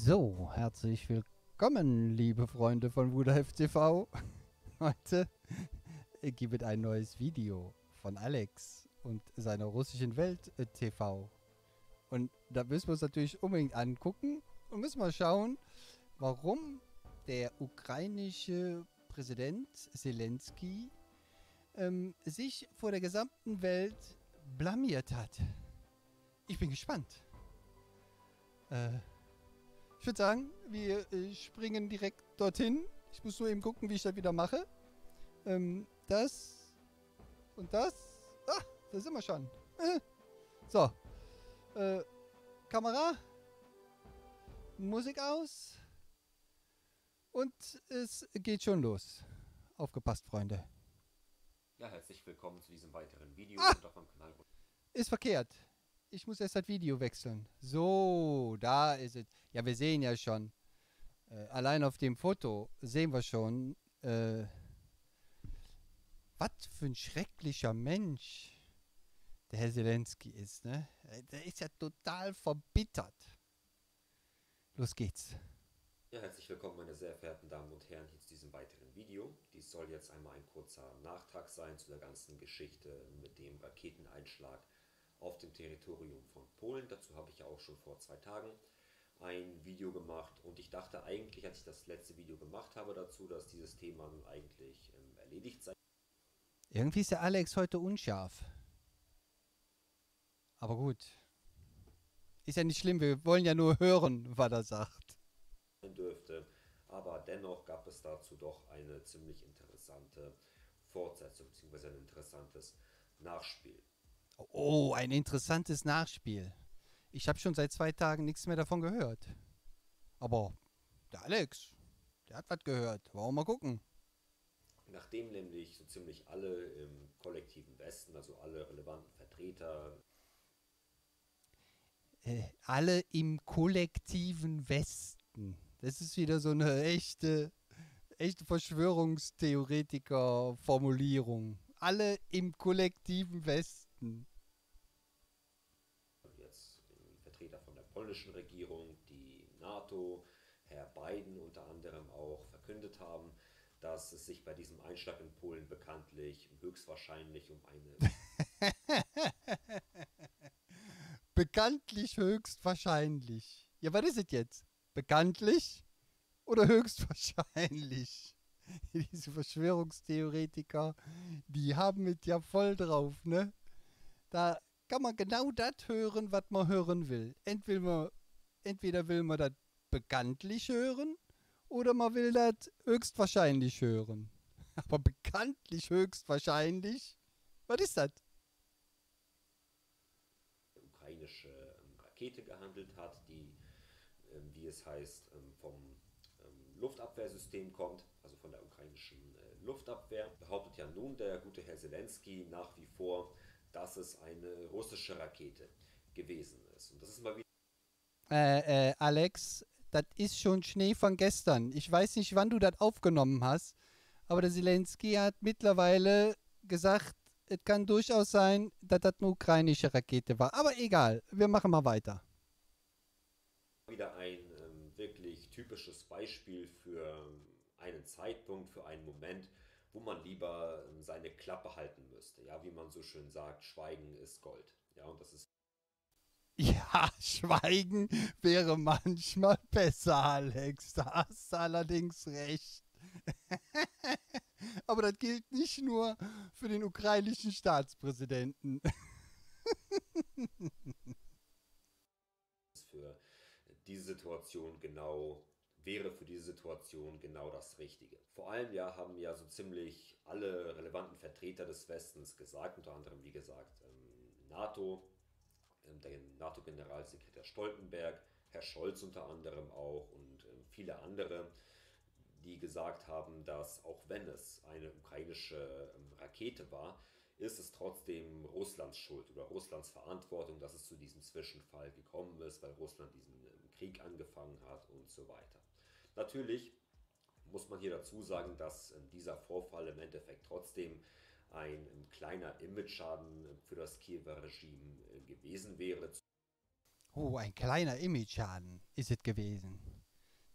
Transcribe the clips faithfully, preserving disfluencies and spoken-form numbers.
So, herzlich willkommen, liebe Freunde von WudaF T V. Heute gibt es ein neues Video von Alex und seiner russischen Welt äh, T V. Und da müssen wir uns natürlich unbedingt angucken und müssen mal schauen, warum der ukrainische Präsident Zelensky ähm, sich vor der gesamten Welt blamiert hat. Ich bin gespannt. Äh, ich würde sagen, wir äh, springen direkt dorthin. Ich muss nur eben gucken, wie ich das wieder mache. Ähm, das und das. Ah, da sind wir schon. Äh. So. Äh, Kamera. Musik aus. Und es geht schon los. Aufgepasst, Freunde. Ja, herzlich willkommen zu diesem weiteren Video Ah! und auf meinem Kanal. Ist verkehrt. Ich muss erst das Video wechseln. So, da ist es. Ja, wir sehen ja schon. Äh, allein auf dem Foto sehen wir schon, äh, was für ein schrecklicher Mensch der Herr Zelensky ist, ne? Der ist ja total verbittert. Los geht's. Ja, herzlich willkommen, meine sehr verehrten Damen und Herren, hier zu diesem weiteren Video. Dies soll jetzt einmal ein kurzer Nachtrag sein zu der ganzen Geschichte mit dem Raketeneinschlag auf dem Territorium von Polen. Dazu habe ich ja auch schon vor zwei Tagen ein Video gemacht und ich dachte eigentlich, als ich das letzte Video gemacht habe dazu, dass dieses Thema nun eigentlich ähm, erledigt sei. Irgendwie ist der Alex heute unscharf. Aber gut. Ist ja nicht schlimm, wir wollen ja nur hören, was er sagt. Dürfte, aber dennoch gab es dazu doch eine ziemlich interessante Fortsetzung bzw. ein interessantes Nachspiel. Oh, ein interessantes Nachspiel. Ich habe schon seit zwei Tagen nichts mehr davon gehört. Aber der Alex, der hat was gehört. Wollen wir mal gucken. Nachdem nämlich so ziemlich alle im kollektiven Westen, also alle relevanten Vertreter, Äh, alle im kollektiven Westen. Das ist wieder so eine echte, echte Verschwörungstheoretiker-Formulierung. Alle im kollektiven Westen. jetzt die Vertreter von der polnischen Regierung, die NATO, Herr Biden unter anderem auch verkündet haben, dass es sich bei diesem Einschlag in Polen bekanntlich höchstwahrscheinlich um eine Bekanntlich höchstwahrscheinlich. Ja, was ist es jetzt? Bekanntlich oder höchstwahrscheinlich? Diese Verschwörungstheoretiker, die haben es ja voll drauf, ne? Da kann man genau das hören, was man hören will. Entweder, man, entweder will man das bekanntlich hören oder man will das höchstwahrscheinlich hören. Aber bekanntlich höchstwahrscheinlich, was ist das? ukrainische ähm, Rakete gehandelt hat, die, ähm, wie es heißt, ähm, vom ähm, Luftabwehrsystem kommt, also von der ukrainischen äh, Luftabwehr. Behauptet ja nun der gute Herr Zelensky nach wie vor, dass es eine russische Rakete gewesen ist. Und das ist mal wieder Äh, äh, Alex, das ist schon Schnee von gestern. Ich weiß nicht, wann du das aufgenommen hast, aber der Zelensky hat mittlerweile gesagt, es kann durchaus sein, dass das eine ukrainische Rakete war. Aber egal, wir machen mal weiter. wieder ein ähm, wirklich typisches Beispiel für ähm, einen Zeitpunkt, für einen Moment, wo man lieber ähm, seine Klappe halten müsste. Ja, wie man so schön sagt, Schweigen ist Gold. Ja, und das ist Ja, Schweigen wäre manchmal besser, Alex. Da hast du allerdings recht. Aber das gilt nicht nur für den ukrainischen Staatspräsidenten. für diese Situation genau wäre für diese Situation genau das Richtige. Vor allem ja haben ja so ziemlich alle relevanten Vertreter des Westens gesagt, unter anderem wie gesagt ähm, NATO, ähm, der NATO-Generalsekretär Stoltenberg, Herr Scholz unter anderem auch und ähm, viele andere, die gesagt haben, dass auch wenn es eine ukrainische ähm, Rakete war, ist es trotzdem Russlands Schuld oder Russlands Verantwortung, dass es zu diesem Zwischenfall gekommen ist, weil Russland diesen ähm, Krieg angefangen hat und so weiter. Natürlich muss man hier dazu sagen, dass ähm, dieser Vorfall im Endeffekt trotzdem ein ähm, kleiner Imageschaden äh, für das Kiewer Regime äh, gewesen wäre. Oh, ein kleiner Imageschaden ist es gewesen.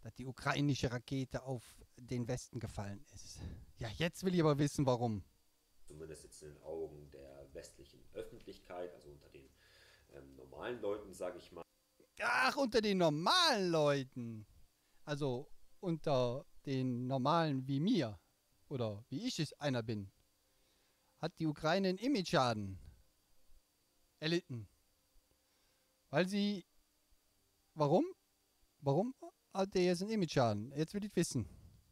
dass die ukrainische Rakete auf den Westen gefallen ist. Ja, jetzt will ich aber wissen, warum. Zumindest jetzt in den Augen der westlichen Öffentlichkeit, also unter den ähm, normalen Leuten, sage ich mal. Ach, unter den normalen Leuten. Also unter den normalen wie mir. Oder wie ich es einer bin. Hat die Ukraine einen Image-Schaden erlitten. Weil sie... Warum? Warum hat der jetzt einen Image-Schaden? Jetzt will ich wissen.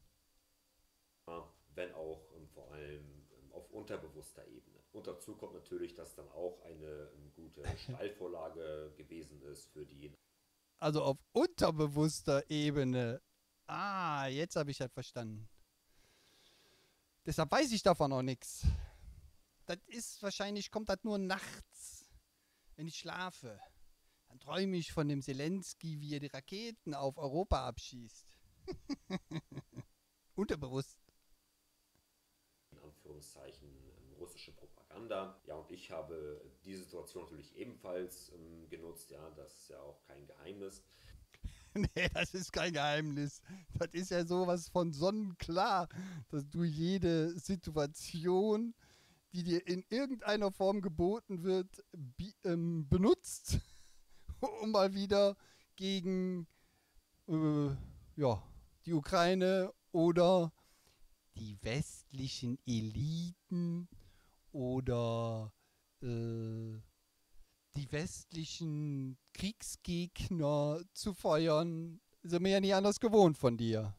Wenn auch ähm, vor allem ähm, auf unterbewusster Ebene. Und dazu kommt natürlich, dass dann auch eine ähm, gute Steilvorlage gewesen ist für die. Also auf unterbewusster Ebene. Ah, jetzt habe ich das verstanden. Deshalb weiß ich davon noch nichts. Das ist wahrscheinlich, kommt das nur nachts, wenn ich schlafe. Dann träume ich von dem Zelensky, wie er die Raketen auf Europa abschießt. Unterbewusst. In Anführungszeichen ähm, russische Propaganda. Ja, und ich habe die Situation natürlich ebenfalls ähm, genutzt. Ja, das ist ja auch kein Geheimnis. Nee, das ist kein Geheimnis. Das ist ja sowas von sonnenklar, dass du jede Situation, die dir in irgendeiner Form geboten wird, ähm, benutzt, um mal wieder gegen äh, ja, die Ukraine oder die westlichen Eliten oder äh, die westlichen Kriegsgegner zu feuern, sind wir ja nicht anders gewohnt von dir.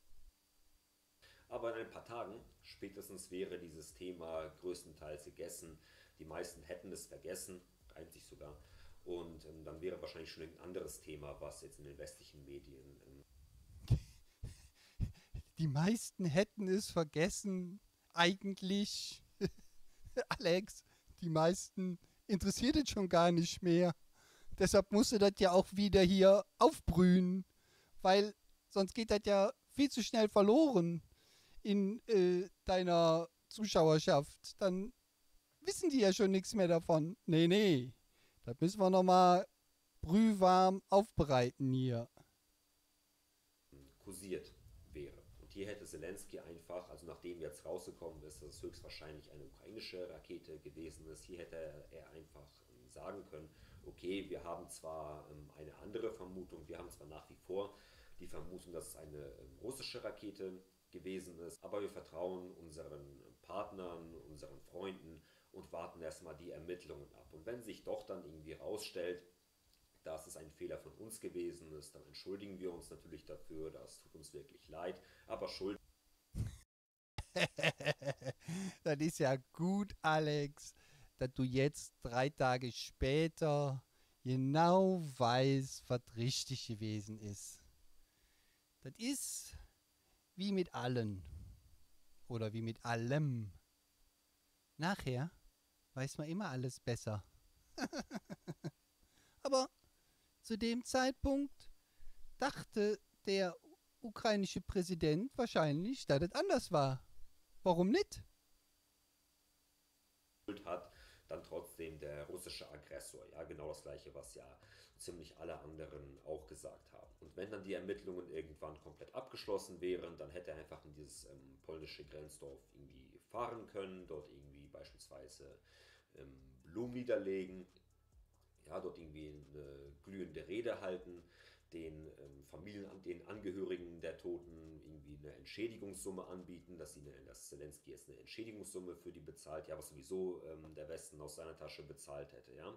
Aber in ein paar Tagen spätestens wäre dieses Thema größtenteils gegessen. Die meisten hätten es vergessen, einzig sogar. Und ähm, dann wäre wahrscheinlich schon ein anderes Thema, was jetzt in den westlichen Medien. Ähm Die meisten hätten es vergessen, eigentlich. Alex, die meisten interessiert es schon gar nicht mehr. Deshalb musste das ja auch wieder hier aufbrühen, weil sonst geht das ja viel zu schnell verloren in äh, deiner Zuschauerschaft. Dann wissen die ja schon nichts mehr davon. Nee, nee, das müssen wir nochmal brühwarm aufbereiten hier. kursiert wäre. Und hier hätte Zelensky einfach, also nachdem jetzt rausgekommen ist, dass es höchstwahrscheinlich eine ukrainische Rakete gewesen ist, hier hätte er einfach sagen können, okay, wir haben zwar ähm, eine andere Vermutung, wir haben zwar nach wie vor die Vermutung, dass es eine ähm, russische Rakete gewesen ist, aber wir vertrauen unseren Partnern, unseren Freunden und warten erstmal die Ermittlungen ab. Und wenn sich doch dann irgendwie rausstellt, dass es ein Fehler von uns gewesen ist, dann entschuldigen wir uns natürlich dafür, das tut uns wirklich leid, aber Schuld. Das ist ja gut, Alex, dass du jetzt drei Tage später genau weißt, was richtig gewesen ist. Das ist wie mit allen oder wie mit allem. Nachher weiß man immer alles besser. Aber zu dem Zeitpunkt dachte der ukrainische Präsident wahrscheinlich, dass es anders war. Warum nicht? Hat dann trotzdem der russische Aggressor. Ja, genau das gleiche, was ja ziemlich alle anderen auch gesagt haben. Und wenn dann die Ermittlungen irgendwann komplett abgeschlossen wären, dann hätte er einfach in dieses ähm, polnische Grenzdorf irgendwie fahren können, dort irgendwie beispielsweise ähm, Blumen niederlegen, ja, dort irgendwie eine glühende Rede halten, den ähm, Familien, den Angehörigen der Toten irgendwie eine Entschädigungssumme anbieten, dass, sie eine, dass Zelensky jetzt eine Entschädigungssumme für die bezahlt, ja, was sowieso ähm, der Westen aus seiner Tasche bezahlt hätte, ja.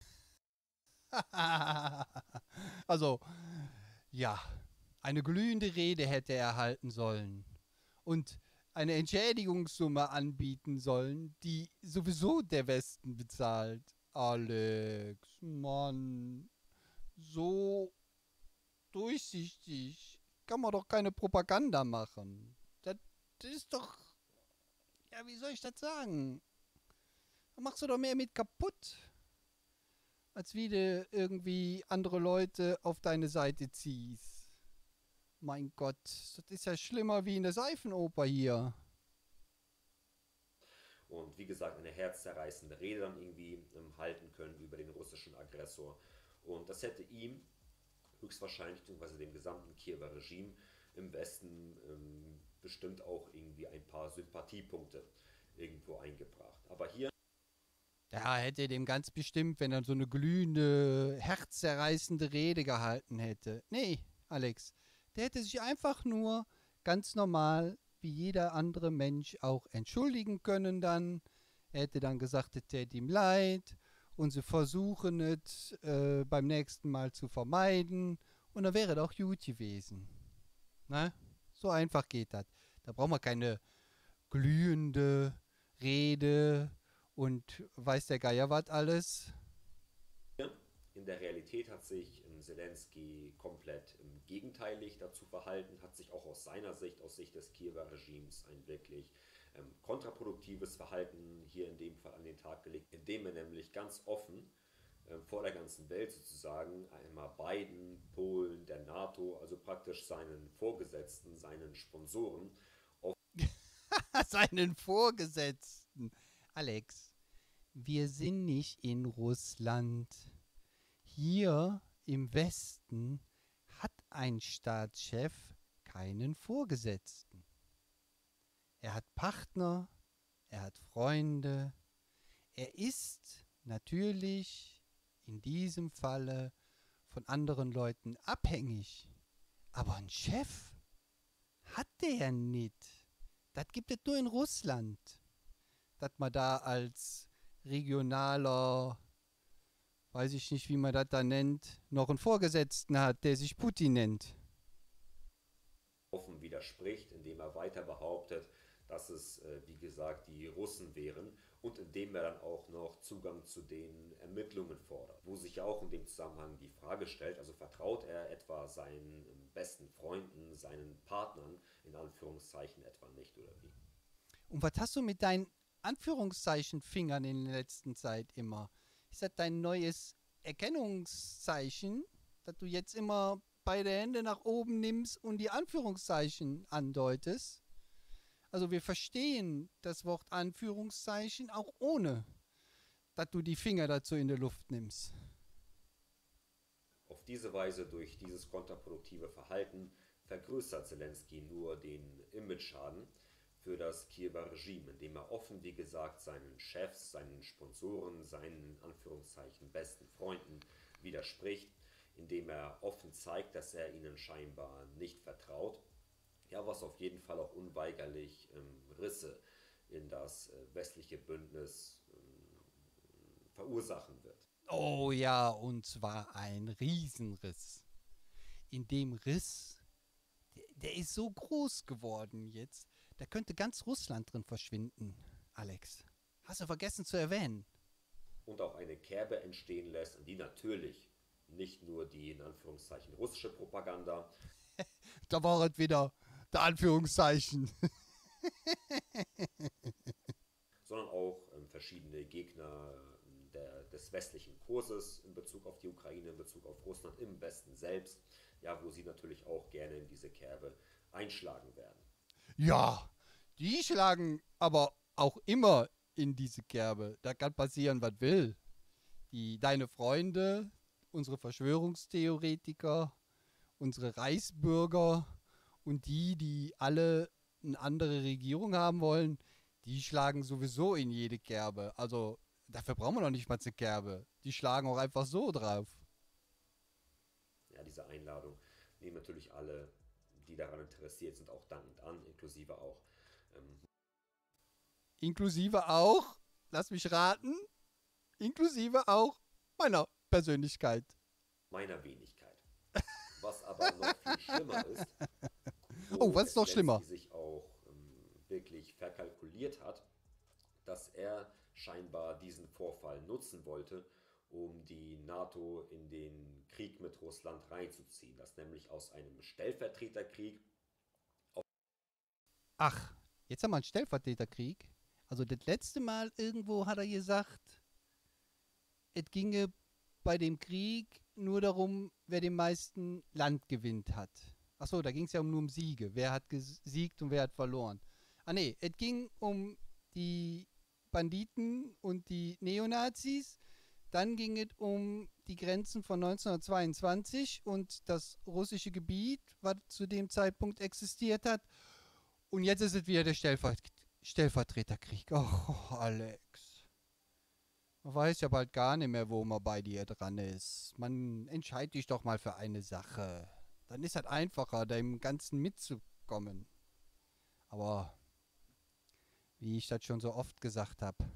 Also, ja, eine glühende Rede hätte er halten sollen und eine Entschädigungssumme anbieten sollen, die sowieso der Westen bezahlt. Alex, Mann, so durchsichtig kann man doch keine Propaganda machen. Das, das ist doch, ja, wie soll ich das sagen? Da machst du doch mehr mit kaputt, als wie du irgendwie andere Leute auf deine Seite ziehst. Mein Gott, das ist ja schlimmer wie in der Seifenoper hier. Und wie gesagt, eine herzzerreißende Rede dann irgendwie ähm, halten können über den russischen Aggressor. Und das hätte ihm höchstwahrscheinlich, beziehungsweise dem gesamten Kiewer Regime im Westen ähm, bestimmt auch irgendwie ein paar Sympathiepunkte irgendwo eingebracht. Aber hier Ja, hätte dem ganz bestimmt, wenn er so eine glühende, herzzerreißende Rede gehalten hätte. Nee, Alex, der hätte sich einfach nur ganz normal, wie jeder andere Mensch auch entschuldigen können dann. Er hätte dann gesagt, es täte ihm leid und sie versuchen es äh, beim nächsten Mal zu vermeiden und dann wäre doch gut gewesen. Ne? So einfach geht das. Da braucht man keine glühende Rede und weiß der Geier was alles. in der Realität hat sich ähm, Zelensky komplett ähm, gegenteilig dazu verhalten, hat sich auch aus seiner Sicht, aus Sicht des Kiewer Regimes, ein wirklich ähm, kontraproduktives Verhalten hier in dem Fall an den Tag gelegt, indem er nämlich ganz offen ähm, vor der ganzen Welt sozusagen einmal Biden, Polen, der NATO, also praktisch seinen Vorgesetzten, seinen Sponsoren, Seinen Vorgesetzten. Alex, wir sind nicht in Russland. Hier im Westen hat ein Staatschef keinen Vorgesetzten. Er hat Partner, er hat Freunde. Er ist natürlich in diesem Falle von anderen Leuten abhängig. Aber einen Chef hat der nicht. Das gibt es nur in Russland. Dass man da als regionaler, weiß ich nicht, wie man das da nennt, noch einen Vorgesetzten hat, der sich Putin nennt. offen widerspricht, indem er weiter behauptet, dass es, äh, wie gesagt, die Russen wären und indem er dann auch noch Zugang zu den Ermittlungen fordert. Wo sich ja auch in dem Zusammenhang die Frage stellt, also vertraut er etwa seinen ähm, besten Freunden, seinen Partnern, in Anführungszeichen etwa nicht oder wie? Und was hast du mit deinen Anführungszeichen Fingern in der letzten Zeit immer? Ist das dein neues Erkennungszeichen, dass du jetzt immer beide Hände nach oben nimmst und die Anführungszeichen andeutest? Also wir verstehen das Wort Anführungszeichen auch ohne, dass du die Finger dazu in der Luft nimmst. Auf diese Weise, durch dieses kontraproduktive Verhalten, vergrößert Zelensky nur den Imageschaden für das Kiewer Regime, indem er offen, wie gesagt, seinen Chefs, seinen Sponsoren, seinen in Anführungszeichen besten Freunden widerspricht, indem er offen zeigt, dass er ihnen scheinbar nicht vertraut. Ja, was auf jeden Fall auch unweigerlich ähm, Risse in das äh, westliche Bündnis ähm, verursachen wird. Oh ja, und zwar ein Riesenriss. In dem Riss, der, der ist so groß geworden jetzt, da könnte ganz Russland drin verschwinden, Alex. Hast du vergessen zu erwähnen. Und auch eine Kerbe entstehen lässt, in die natürlich nicht nur die in Anführungszeichen russische Propaganda, Da war es wieder, der Anführungszeichen. sondern auch ähm, verschiedene Gegner ähm, der, des westlichen Kurses in Bezug auf die Ukraine, in Bezug auf Russland im Westen selbst, ja, wo sie natürlich auch gerne in diese Kerbe einschlagen werden. Ja, die schlagen aber auch immer in diese Kerbe. Da kann passieren, was will. Die, deine Freunde, unsere Verschwörungstheoretiker, unsere Reichsbürger und die, die alle eine andere Regierung haben wollen, die schlagen sowieso in jede Kerbe. Also dafür brauchen wir noch nicht mal eine Kerbe. Die schlagen auch einfach so drauf. Ja, diese Einladung nehmen natürlich alle, die daran interessiert sind, auch dankend an, inklusive auch ähm, Inklusive auch, lass mich raten, inklusive auch meiner Persönlichkeit. meiner Wenigkeit. Was aber noch viel schlimmer ist, Oh, wo was ist noch schlimmer? Zelensky sich auch ähm, wirklich verkalkuliert hat, dass er scheinbar diesen Vorfall nutzen wollte, um die NATO in den Krieg mit Russland reinzuziehen. Dass nämlich aus einem Stellvertreterkrieg Ach, jetzt haben wir einen Stellvertreterkrieg. Also das letzte Mal irgendwo hat er gesagt, es ginge bei dem Krieg nur darum, wer den meisten Land gewinnt hat. Achso, da ging es ja nur um Siege. Wer hat gesiegt und wer hat verloren. Ah nee, es ging um die Banditen und die Neonazis, Dann ging es um die Grenzen von neunzehnhundertzweiundzwanzig und das russische Gebiet, was zu dem Zeitpunkt existiert hat. Und jetzt ist es wieder der Stellver Stellvertreterkrieg. Oh, Alex. Man weiß ja bald gar nicht mehr, wo man bei dir dran ist. Man entscheidet dich doch mal für eine Sache. Dann ist es einfacher, dem Ganzen mitzukommen. Aber wie ich das schon so oft gesagt habe,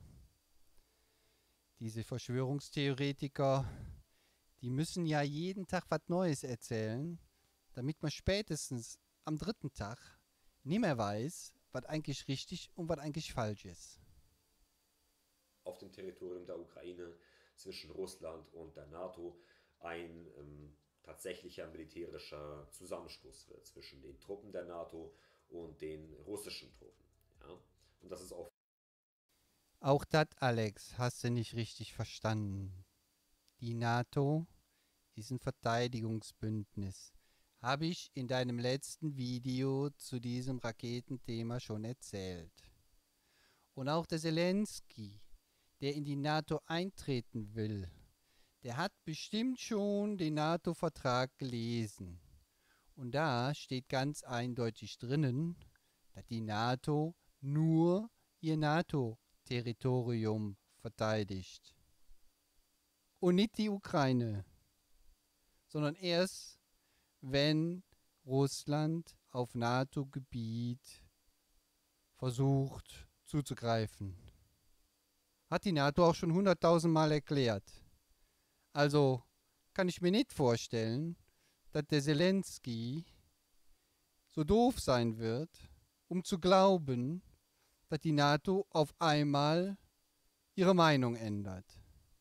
diese Verschwörungstheoretiker, die müssen ja jeden Tag was Neues erzählen, damit man spätestens am dritten Tag nicht mehr weiß, was eigentlich richtig und was eigentlich falsch ist. Auf dem Territorium der Ukraine zwischen Russland und der NATO ein ähm, tatsächlicher militärischer Zusammenstoß wird zwischen den Truppen der NATO und den russischen Truppen. Ja? Und das ist auch Auch das, Alex, hast du nicht richtig verstanden. Die NATO ist ein Verteidigungsbündnis. Habe ich in deinem letzten Video zu diesem Raketenthema schon erzählt. Und auch der Zelensky, der in die NATO eintreten will, der hat bestimmt schon den NATO-Vertrag gelesen. Und da steht ganz eindeutig drinnen, dass die NATO nur ihr NATO-Territorium verteidigt. Und nicht die Ukraine, sondern erst, wenn Russland auf NATO-Gebiet versucht zuzugreifen. Hat die NATO auch schon hunderttausend Mal erklärt. Also kann ich mir nicht vorstellen, dass der Zelensky so doof sein wird, um zu glauben, dass die NATO auf einmal ihre Meinung ändert.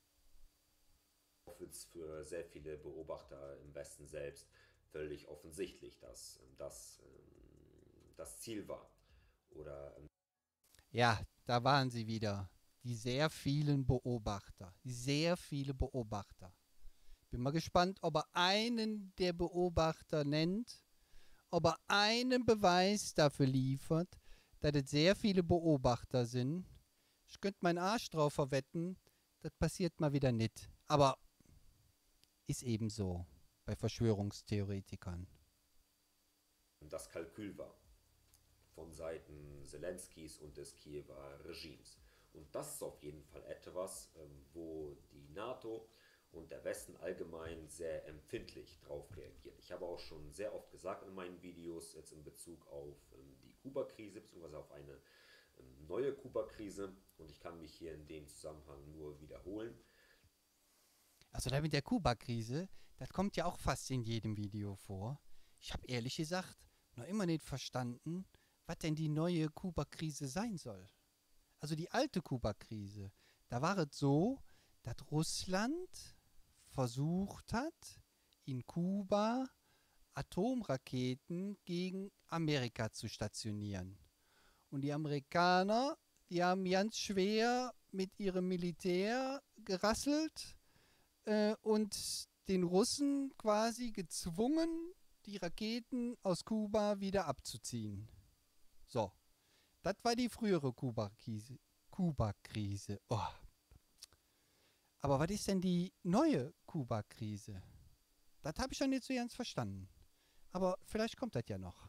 Für sehr viele Beobachter im Westen selbst völlig offensichtlich, dass das das Ziel war. Oder ja, da waren sie wieder. Die sehr vielen Beobachter. Sehr viele Beobachter. Bin mal gespannt, ob er einen der Beobachter nennt, ob er einen Beweis dafür liefert, dass es sehr viele Beobachter sind. Ich könnte meinen Arsch drauf verwetten, das passiert mal wieder nicht. Aber ist eben so bei Verschwörungstheoretikern. Das Kalkül war von Seiten Zelenskys und des Kiewer Regimes. Und das ist auf jeden Fall etwas, wo die NATO und der Westen allgemein sehr empfindlich drauf reagiert. Ich habe auch schon sehr oft gesagt in meinen Videos, jetzt in Bezug auf die Kuba-Krise, beziehungsweise auf eine neue Kuba-Krise, und ich kann mich hier in dem Zusammenhang nur wiederholen. Also da mit der Kuba-Krise, das kommt ja auch fast in jedem Video vor. Ich habe ehrlich gesagt noch immer nicht verstanden, was denn die neue Kuba-Krise sein soll. Also die alte Kuba-Krise, da war es so, dass Russland versucht hat, in Kuba Atomraketen gegen Amerika zu stationieren. Und die Amerikaner, die haben ganz schwer mit ihrem Militär gerasselt äh, und den Russen quasi gezwungen, die Raketen aus Kuba wieder abzuziehen. So, das war die frühere Kuba-Krise. Kuba-Krise. Oh. Aber was ist denn die neue Kuba-Krise? Das habe ich schon nicht so ganz verstanden. Aber vielleicht kommt das ja noch.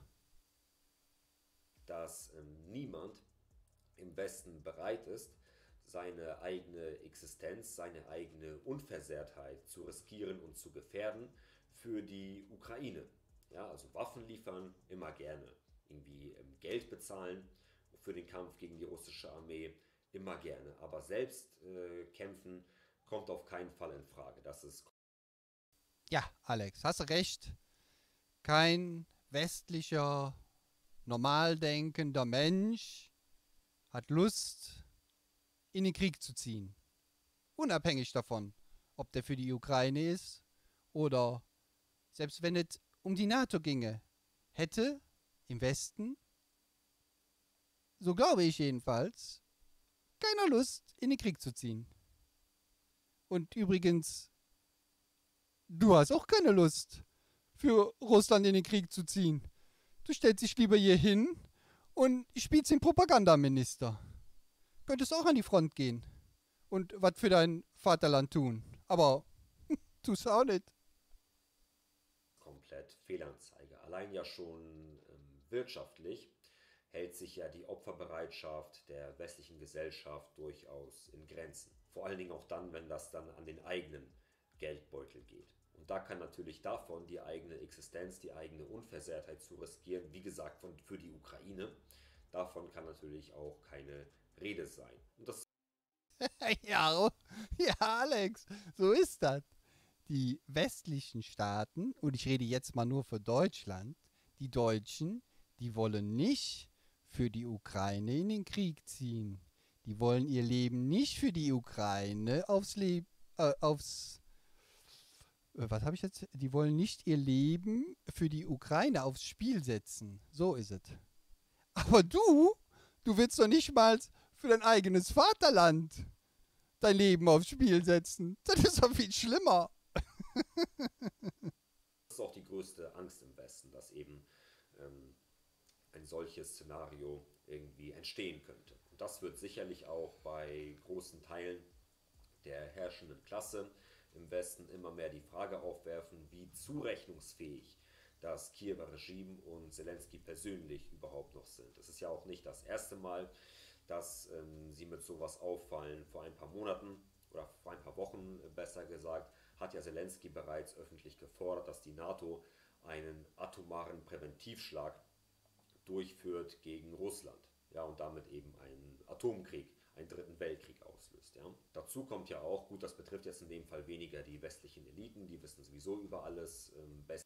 Dass ähm, niemand im Westen bereit ist, seine eigene Existenz, seine eigene Unversehrtheit zu riskieren und zu gefährden für die Ukraine. Ja, also Waffen liefern, immer gerne. Irgendwie ähm, Geld bezahlen für den Kampf gegen die russische Armee, immer gerne. Aber selbst äh, kämpfen kommt auf keinen Fall in Frage. Das ist ja, Alex, hast du recht. Kein westlicher, normal denkender Mensch hat Lust, in den Krieg zu ziehen. Unabhängig davon, ob der für die Ukraine ist oder selbst wenn es um die NATO ginge, hätte im Westen, so glaube ich jedenfalls, keiner Lust, in den Krieg zu ziehen. Und übrigens, du hast auch keine Lust, für Russland in den Krieg zu ziehen. Du stellst dich lieber hier hin und spielst den Propagandaminister. Könntest auch an die Front gehen und was für dein Vaterland tun. Aber tust auch nicht. Komplett Fehlanzeige. Allein ja schon ähm, wirtschaftlich hält sich ja die Opferbereitschaft der westlichen Gesellschaft durchaus in Grenzen. Vor allen Dingen auch dann, wenn das dann an den eigenen Geldbeutel geht. Und da kann natürlich davon die eigene Existenz, die eigene Unversehrtheit zu riskieren, wie gesagt, von, für die Ukraine, davon kann natürlich auch keine Rede sein. Und das ja, ja, Alex, so ist das. Die westlichen Staaten, und ich rede jetzt mal nur für Deutschland, die Deutschen, die wollen nicht für die Ukraine in den Krieg ziehen. Die wollen ihr Leben nicht für die Ukraine aufs Leben, äh, aufs, äh, was habe ich jetzt? Die wollen nicht ihr Leben für die Ukraine aufs Spiel setzen. So ist es. Aber du, du willst doch nicht mal für dein eigenes Vaterland dein Leben aufs Spiel setzen. Das ist doch viel schlimmer. ist auch die größte Angst im Westen, dass eben ähm, ein solches Szenario irgendwie entstehen könnte. Und das wird sicherlich auch bei großen Teilen der herrschenden Klasse im Westen immer mehr die Frage aufwerfen, wie zurechnungsfähig das Kiewer Regime und Zelensky persönlich überhaupt noch sind. Es ist ja auch nicht das erste Mal, dass ähm, sie mit sowas auffallen. Vor ein paar Monaten oder vor ein paar Wochen besser gesagt, hat ja Zelensky bereits öffentlich gefordert, dass die NATO einen atomaren Präventivschlag durchführt gegen Russland. Ja, und damit eben einen Atomkrieg, einen dritten Weltkrieg auslöst. Ja. Dazu kommt ja auch, gut, das betrifft jetzt in dem Fall weniger die westlichen Eliten, die wissen sowieso über alles ähm, besser.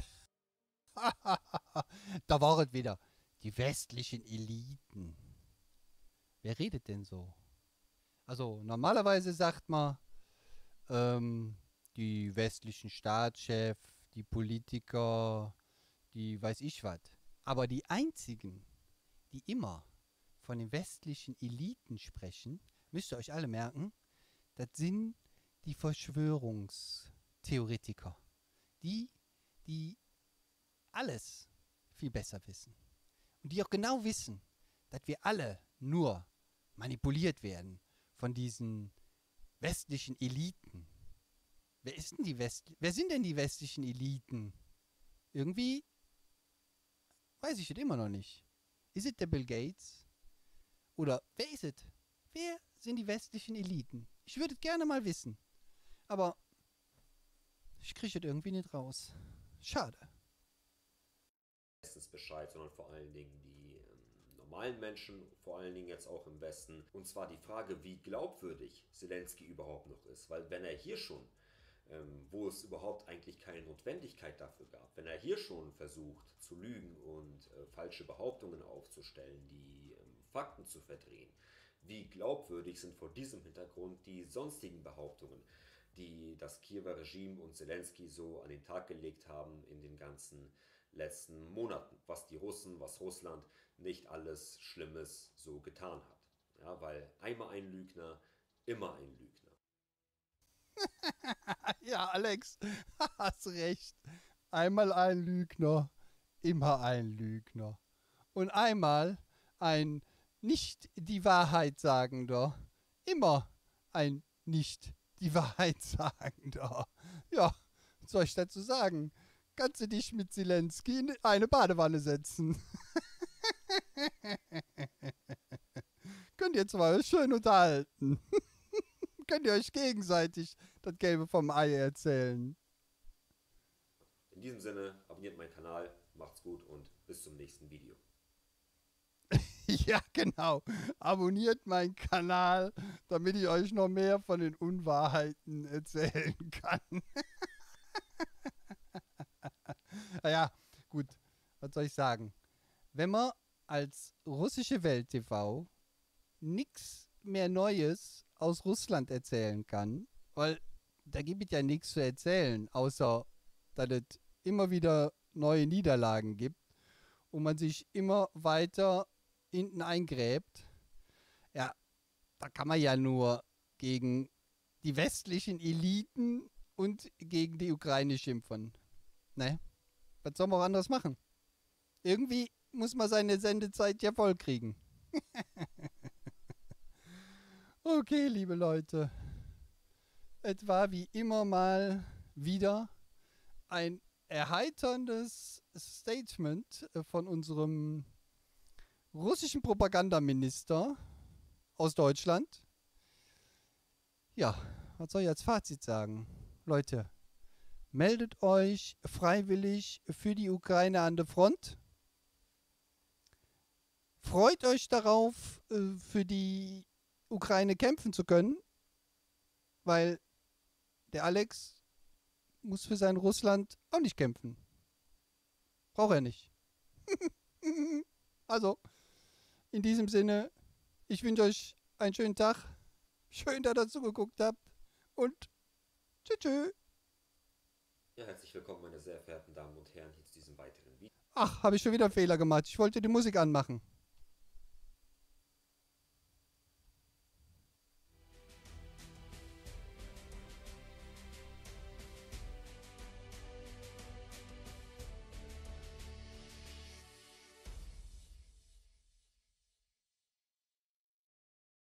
Da war es wieder. Die westlichen Eliten. Wer redet denn so? Also normalerweise sagt man, ähm, die westlichen Staatschefs, die Politiker, die weiß ich was. Aber die einzigen, die immer von den westlichen Eliten sprechen, müsst ihr euch alle merken, das sind die Verschwörungstheoretiker. Die, die alles viel besser wissen. Und die auch genau wissen, dass wir alle nur manipuliert werden von diesen westlichen Eliten. Wer ist denn die West Wer sind denn die westlichen Eliten? Irgendwie weiß ich es immer noch nicht. Ist es der Bill Gates? Oder wer ist es? Wer sind die westlichen Eliten? Ich würde es gerne mal wissen. Aber ich kriege es irgendwie nicht raus. Schade. Bescheid, sondern vor allen Dingen die ähm, normalen Menschen, vor allen Dingen jetzt auch im Westen. Und zwar die Frage, wie glaubwürdig Zelensky überhaupt noch ist. Weil wenn er hier schon, ähm, wo es überhaupt eigentlich keine Notwendigkeit dafür gab, wenn er hier schon versucht zu lügen und äh, falsche Behauptungen aufzustellen, die ähm, Fakten zu verdrehen, wie glaubwürdig sind vor diesem Hintergrund die sonstigen Behauptungen, die das Kiewer Regime und Zelensky so an den Tag gelegt haben in den ganzen letzten Monaten, was die Russen, was Russland nicht alles Schlimmes so getan hat. Ja, weil einmal ein Lügner, immer ein Lügner. Ja, Alex, hast recht. Einmal ein Lügner, immer ein Lügner. Und einmal ein nicht die Wahrheit sagender, immer ein nicht die Wahrheit sagender. Ja, was soll ich dazu sagen? Kannst du dich mit Zelensky in eine Badewanne setzen? Könnt ihr zwar schön unterhalten. Könnt ihr euch gegenseitig das Gelbe vom Ei erzählen. In diesem Sinne, abonniert meinen Kanal, macht's gut und bis zum nächsten Video. Ja, genau. Abonniert meinen Kanal, damit ich euch noch mehr von den Unwahrheiten erzählen kann. Naja, gut, was soll ich sagen? Wenn man als russische Welt T V nichts mehr Neues aus Russland erzählen kann, weil da gibt es ja nichts zu erzählen, außer dass es immer wieder neue Niederlagen gibt und man sich immer weiter hinten eingräbt, ja, da kann man ja nur gegen die westlichen Eliten und gegen die Ukraine schimpfen. Ne? Was soll man auch anderes machen? Irgendwie muss man seine Sendezeit ja voll kriegen. Okay, liebe Leute. Es war wie immer mal wieder ein erheiterndes Statement von unserem russischen Propagandaminister aus Deutschland. Ja, was soll ich als Fazit sagen? Leute, meldet euch freiwillig für die Ukraine an der Front. Freut euch darauf, für die Ukraine kämpfen zu können, weil der Alex muss für sein Russland auch nicht kämpfen. Braucht er nicht. Also, in diesem Sinne, ich wünsche euch einen schönen Tag. Schön, dass ihr dazu geguckt habt. Und tschüss. Tschü. Ja, herzlich willkommen, meine sehr verehrten Damen und Herren, hier zu diesem weiteren Video. Ach, habe ich schon wieder einen Fehler gemacht. Ich wollte die Musik anmachen.